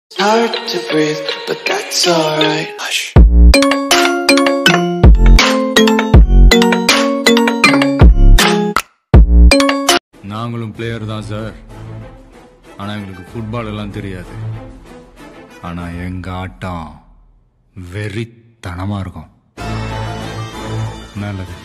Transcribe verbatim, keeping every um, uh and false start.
It's hard to breathe, but that's alright. Hush. நாங்களும் player தான் sir. ஆனா எங்களுக்கு ஃபுட்பால் எல்லாம் தெரியாது. ஆனா எங்க ஆட்டம் வெறித்தனமா இருக்கும். நல்லது.